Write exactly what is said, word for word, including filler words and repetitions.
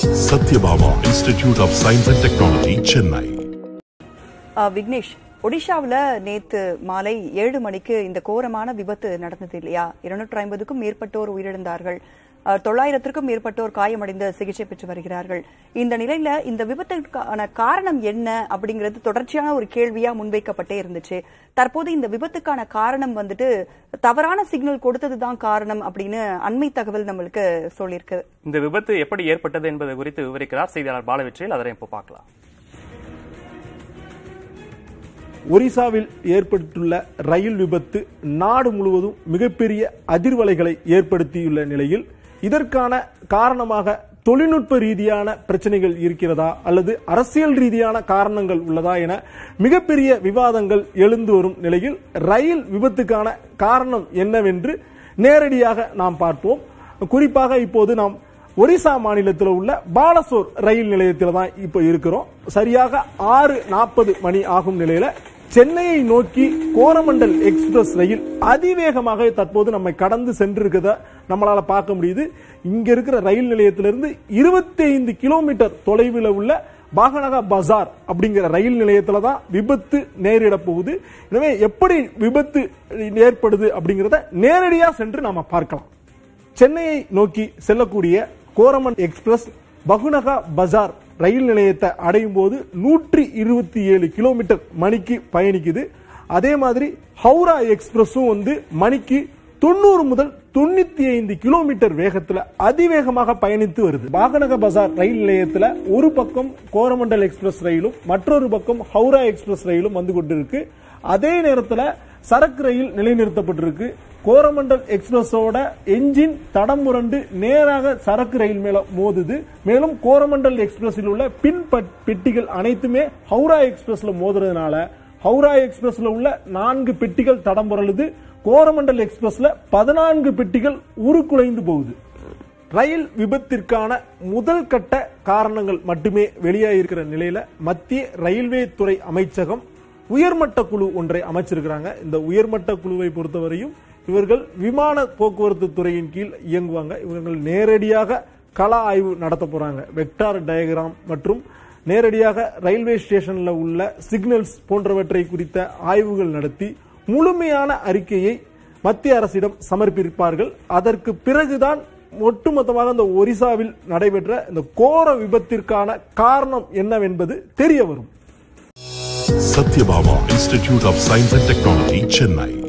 Satyabama Institute of Science and Technology, Chennai. Vignesh, ஒடிஷாவில் நேத்து மாலை ஏழு மணிக்கு இந்த கோரமான விபத்து நடந்தது இல்லையா? இருநூற்று ஐம்பதுக்கும் மேற்பட்டோர் உயிரிழந்தார்கள், தொள்ளாயிரத்திற்கும் மேற்பட்டோர் காயமடைந்து சிகிச்சை பெற்று வருகிறார்கள். இந்த நிலையில இந்த விபத்துக்கான காரணம் என்ன அப்படிங்கிறது தொடர்ச்சியான ஒரு கேள்வியா முன்வைக்கப்பட்டே இருந்துச்சு. தற்போது இந்த விபத்துக்கான காரணம் வந்துட்டு தவறான சிக்னல் கொடுத்ததுதான் காரணம் அப்படின்னு அண்மை தகவல் நம்மளுக்கு சொல்லியிருக்கு. இந்த விபத்து எப்படி ஏற்பட்டது என்பது குறித்து விவரிக்கிறார் செய்தியாளர் பாலவெற்றியில். அதை இப்போ பார்க்கலாம். ஒரிசாவில் ஏற்பட்டுள்ள ரயில் விபத்து நாடு முழுவதும் மிகப்பெரிய அதிர்வலைகளை ஏற்படுத்தியுள்ள நிலையில் இதற்கான காரணமாக தொழில்நுட்ப ரீதியான பிரச்சனைகள் இருக்கிறதா அல்லது அரசியல் ரீதியான காரணங்கள் உள்ளதா என மிகப்பெரிய விவாதங்கள் எழுந்து வரும் நிலையில் ரயில் விபத்துக்கான காரணம் என்னவென்று நேரடியாக நாம் பார்ப்போம். குறிப்பாக இப்போது நாம் ஒரிசா மாநிலத்தில் உள்ள பாலசோர் ரயில் நிலையத்தில் தான் இப்ப இருக்கிறோம். சரியாக ஆறு நாற்பது மணி ஆகும் நிலையில சென்னையை நோக்கி கோரமண்டல் எக்ஸ்பிரஸ் ரயில் அதிவேகமாக தற்போது நம்மை கடந்து சென்றிருக்கிறத நம்மளால பார்க்க முடியுது. இங்க இருக்கிற ரயில் நிலையத்திலிருந்து இருபத்தி ஐந்து கிலோமீட்டர் தொலைவில் உள்ள பாகனகா பஜார் அப்படிங்கிற ரயில் நிலையத்துல தான் விபத்து நேரிட போகுது. எனவே எப்படி விபத்து ஏற்படுது அப்படிங்கறத நேரடியா சென்று நாம பார்க்கலாம். சென்னையை நோக்கி செல்லக்கூடிய கோரமண்டல் எக்ஸ்பிரஸ் பகுனகா பஜார் ரயில் நிலையத்தை அடையும் போது நூற்றி இருபத்தி ஏழு கிலோமீட்டர் மணிக்கு பயணிக்குது. அதே மாதிரி ஹவுரா எக்ஸ்பிரஸும் வந்து மணிக்கு தொண்ணூறு முதல் தொண்ணூத்தி ஐந்து கிலோமீட்டர் வேகத்துல அதிவேகமாக பயணித்து வருது. பாகனக பஜார் ரயில் நிலையத்துல ஒரு பக்கம் கோரமண்டல் எக்ஸ்பிரஸ் ரயிலும் மற்றொரு பக்கம் ஹவுரா எக்ஸ்பிரஸ் ரயிலும் வந்து கொண்டிருக்கு. அதே நேரத்தில் சரக்கு ரயில் நிலைநிறுத்தப்பட்டிருக்கு. கோரமண்டல் எக்ஸ்பிரஸோட என்ஜின் தடம் புரண்டு நேராக சரக்கு ரயில் மேல மோதுது. மேலும் கோரமண்டல் எக்ஸ்பிரஸில் உள்ள பின் பெட்டிகள் அனைத்துமே ஹவுரா எக்ஸ்பிரஸ்ல மோதுறதுனால ஹவுரா எக்ஸ்பிரஸ்ல உள்ள நான்கு பெட்டிகள் தடம் புரளுது. கோரமண்டல் எக்ஸ்பிரஸ்ல பதினான்கு பெட்டிகள் உருக்குலைந்து போகுது. ரயில் விபத்திற்கான முதல் கட்ட காரணங்கள் மட்டுமே வெளியாகிருக்கிற நிலையில மத்திய ரயில்வே துறை அமைச்சகம் உயர்மட்ட குழு ஒன்றை அமைச்சிருக்கிறாங்க. இந்த உயர்மட்ட குழுவை பொறுத்தவரையும் இவர்கள் விமான போக்குவரத்து துறையின் கீழ் இயங்குவாங்க. இவர்கள் நேரடியாக கள ஆய்வு நடத்த போறாங்க. வெக்டார் டயக்ராம் மற்றும் நேரடியாக ரயில்வே ஸ்டேஷன்ல உள்ள சிக்னல்ஸ் போன்றவற்றை குறித்த ஆய்வுகள் நடத்தி முழுமையான அறிக்கையை மத்திய அரசிடம் சமர்ப்பிப்பார்கள். அதற்கு பிறகுதான் ஒட்டுமொத்தமாக இந்த ஒரிசாவில் நடைபெற்ற இந்த கோர விபத்திற்கான காரணம் என்னவென்பது தெரிய வரும். Satyabama Institute of Science and Technology, Chennai.